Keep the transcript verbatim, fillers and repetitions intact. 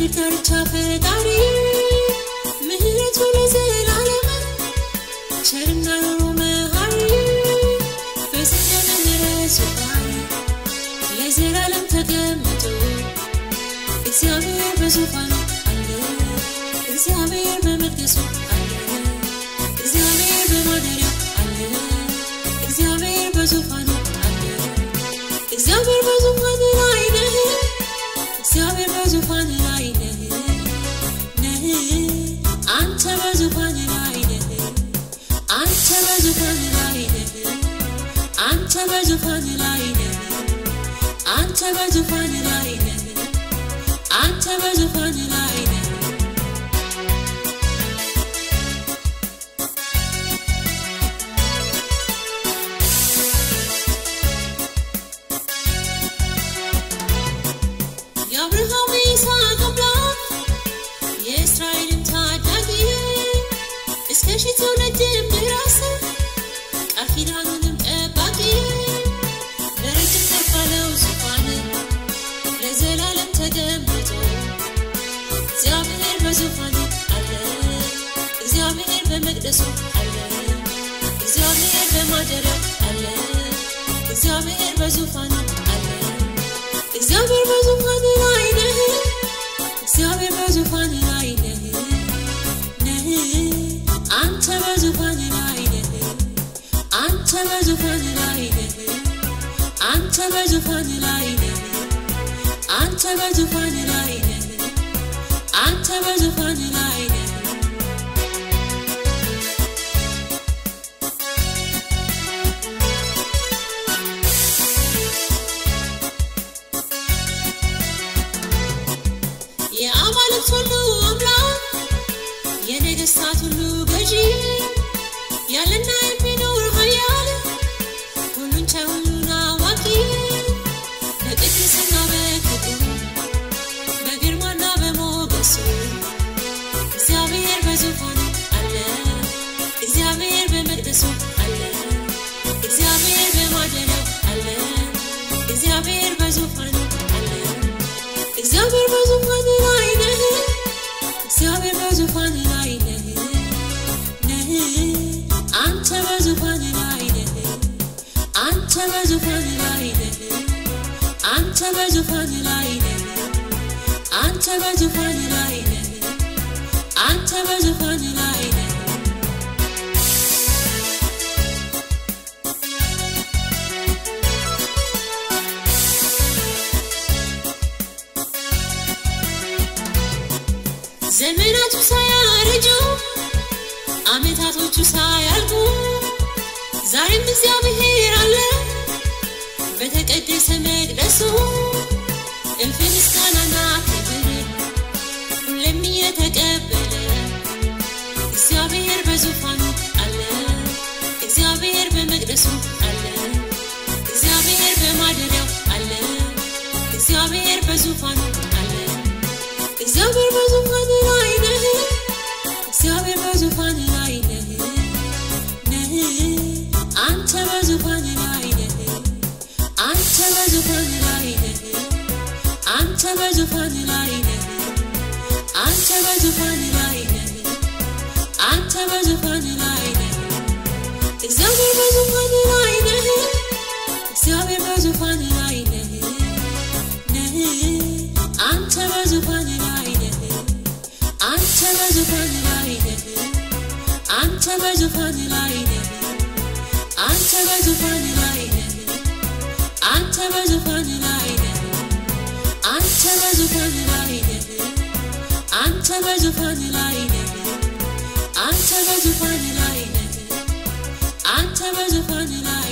ዳርቻ ፈጣሪ ምህረቱ ለዘላለም ቸርና ሩሩ መሐሪ በሰማይ ምህረት ዙፋን ለዘላለም ተቀምጦ እግዚአብሔር በዙፋኑ አለ እግዚአብሔር በመቅደሱ አለ እግዚአብሔር በማደሪያው አለ እግዚአብሔር በዙፋኑ አለ እግዚአብሔር በዙፋኑ ላይ ነው እግዚአብሔር በዙፋኑ ላይ ነው ነህ አንተ በዙፋኑ ላይ ነህ አንተ በዙፋኑ ላይ ነህ አንተ በዙፋኑ ላይ ነህ አንተ በዙፋኑ ላይ ነህ አንተ በዙፋኑ ላይ ነህ የአብርሃም ይስሐቅ አምላክ የእስራኤልን ታዳጊ እስከ ሺህ ትውልድ ድረስ ቃል ኪዳኑንም ጠባቂ ለረጅም ከፍ ባለው ዙፋን ለዘላለም ተቀምጦ እግዚአብሔር በዙፋኑ አለ እግዚአብሔር በመቅደሱ አለ እግዚአብሔር በማደሪያው አለ እግዚአብሔር በዙፋኑ አለ እግዚአብሔር በዙፋኑ ላይ ነህ እግዚአብሔር በዙፋኑ ላይ ነህ ነህ አንተ በዙፋኑ ላይ ነህ አንተ በዙፋኑ ላይ ነህ አንተ በዙፋኑ ላይ ነህ አንተ በዙፋኑ ላይ ነህ አንተ በዙፋኑ ላይ ነህ የአማልክት ሁሉ አምላክ የነገሥታት ሁሉ ገዢ ያለና የሚኖር ኃያል ሁሉን ቻይ ሁሉን አዋቂ በቅድስና በክብሩ በግርማና በሞገሱ እግዚአብሔር በዙፋኑ አለ እግዚአብሔር በመቅደሱ አለ እግዚአብሔር በማደሪያው አለ እግዚአብሔር በዙፋኑ አለ እግዚአብሔር በዙፋኑ ላይ ነህ እግዚአብሔር በዙፋኑ ላይ ነህ ነህ አንተ በዙፋኑ ላይ ነህ አንተ በዙፋኑ ላይ ነህ አንተ በዙፋኑ ላይ ነህ አንተ በዙፋኑ ላይ ነህ አንተ በዙፋኑ ላይ ነህ ዘመናቱ ሳያረጁ አመታቶቹ ሳያልቁ ዛሬም እግዚአብሔር አለ በተቀደሰ መቅደሱ እልፍ ምስጋናና ክብር ሁሌም እየተቀበለ እግዚአብሔር በዙፋኑ አለ እግዚአብሔር በመቅደሱ አለ እግዚአብሔር በማደሪያው አለ እግዚአብሔር በዙፋኑ አለ እግዚአብሔር በዙፋኑ ላይ ነህ እግዚአብሔር በዙፋኑ ላይ ነህ ነህ አንተ በዙፋኑ ላይ ነህ አንተ በዙፋኑ ላይ ነህ አንተ በዙፋኑ ላይ ነህ አንተ በዙፋኑ ላይ ነህ አንተ በዙፋኑ ላይ ነህ እግዚአብሔር በዙፋኑ ላይ ነህ እግዚአብሔር በዙፋኑ ላይ ነህ ነህ አንተ በዙፋኑ ላይ ነህ አንተ በዙፋኑ ላይ ነህ አንተ በዙፋኑ ላይ ነህ አንተ በዙፋኑ ላይ ነህ አንተ በዙፋኑ ላይ ነህ አንተ በዙፋኑ ላይ ነህ አንተ በዙፋኑ ላይ ነህ አንተ በዙፋኑ ላይ ነህ አንተ በዙፋኑ ላይ